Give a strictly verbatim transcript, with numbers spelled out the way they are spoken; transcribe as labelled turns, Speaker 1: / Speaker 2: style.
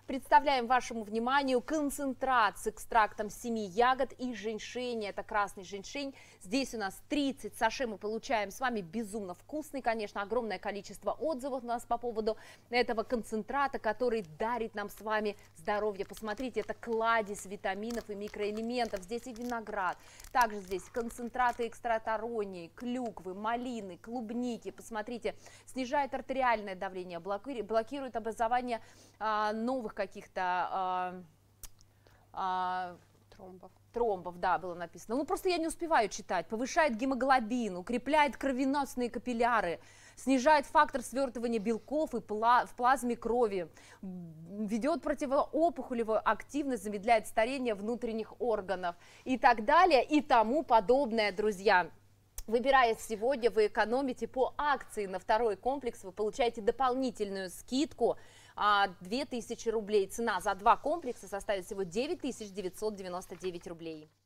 Speaker 1: Представляем вашему вниманию концентрат с экстрактом семи ягод и женьшеня. Это красный женьшень. Здесь у нас тридцать саше мы получаем с вами. Безумно вкусный, конечно. Огромное количество отзывов у нас по поводу этого концентрата, который дарит нам с вами здоровье. Посмотрите, это кладезь витаминов и микроэлементов. Здесь и виноград. Также здесь концентраты экстратаронии, клюквы, малины, клубники. Посмотрите, снижает артериальное давление, блокирует образование а, новых каких-то а, а,
Speaker 2: Тромбов.
Speaker 1: Тромбов, да, было написано. Ну, просто я не успеваю читать. Повышает гемоглобин, укрепляет кровеносные капилляры, снижает фактор свертывания белков и пла в плазме крови, ведет противоопухолевую активность, замедляет старение внутренних органов и так далее и тому подобное, друзья. Выбирая сегодня, вы экономите по акции на второй комплекс, вы получаете дополнительную скидку две тысячи рублей. Цена за два комплекса составит всего девять тысяч девятьсот девяносто девять рублей.